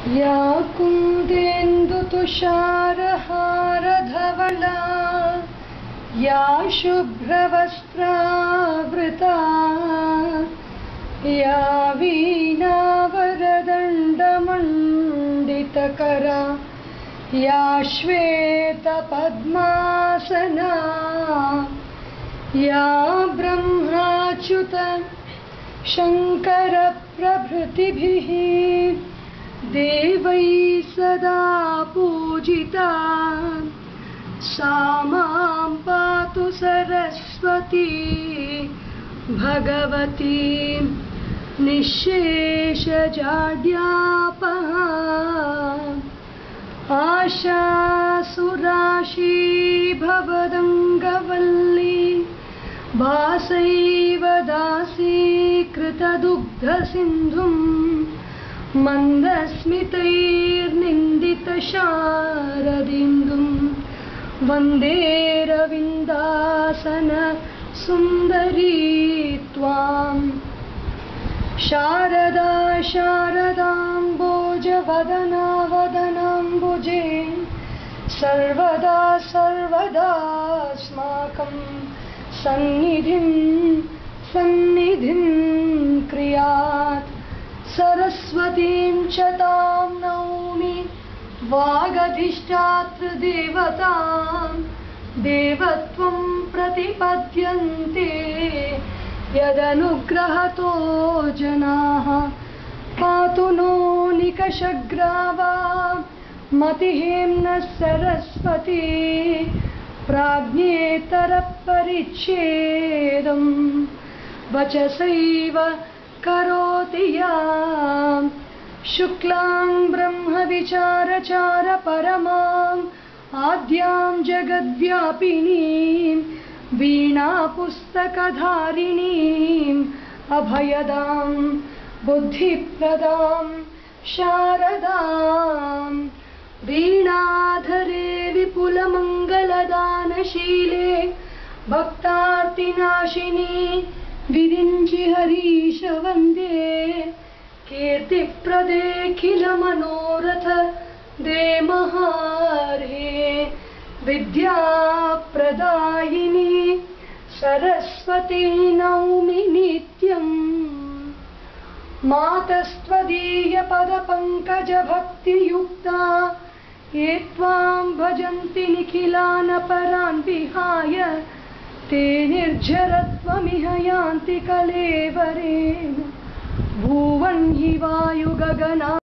या कुन्देन्दुतुषारहारधवला या शुभ्रवस्त्रावृता या वीणावरदण्डमण्डितकरा या श्वेतपद्मासना या ब्रह्माच्युत शङ्करप्रभृतिभिः देवैः सदा पूजिता सा मां पातु सरस्वती भगवती निःशेषजाड्यापहा आशासुराशी भवदङ्गवल्ली भासैव दासीकृतदुग्धसिन्धुं मन्दस्मितैर्निन्दितशारदिन्दुं वन्दे रविन्दासन सुन्दरी त्वां शारदा शारदाम्बोजवदना वदनाम्बुजे सर्वदा सर्वदास्माकं सन्निधिं क्रियात् सरस्वतीं च तां नौमि वागधिष्ठात्र देवतां देवत्वं प्रतिपद्यन्ते यदनुग्रहतो जनाः पातु नो निकषग्रावा मतिहेम्नः सरस्वती प्राज्ञेतरपरिच्छेदं वचसैव करोति यां शुक्लां ब्रह्मविचारचार परमां आद्यां जगद्व्यापिनीं वीणापुस्तकधारिणीं अभयदां बुद्धिप्रदां शारदां वीणाधरे विपुलमङ्गलदानशीले भक्तार्तिनाशिनी विरिञ्चि हरीश वन्दे कीर्तिप्रदेऽखिलमनोरथ दे महारे विद्याप्रदायिनी सरस्वती नौमि नित्यम् मातस्त्वदीयपदपङ्कजभक्तियुक्ता ये त्वां भजन्ति निखिलानपरान् विहाय ते निर्झरत्वमिह यान्ति कलेवरेण भुवन् हि वायुगगना।